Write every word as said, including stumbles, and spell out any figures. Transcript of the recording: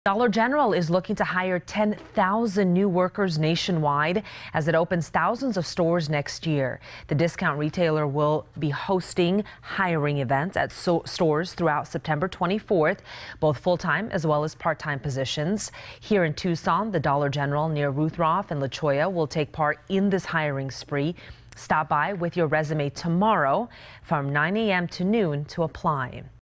Dollar General is looking to hire ten thousand new workers nationwide as it opens thousands of stores next year. The discount retailer will be hosting hiring events at so stores throughout September twenty-fourth, both full-time as well as part-time positions. Here in Tucson, the Dollar General near Ruthroff and La Cholla will take part in this hiring spree. Stop by with your resume tomorrow from nine A M to noon to apply.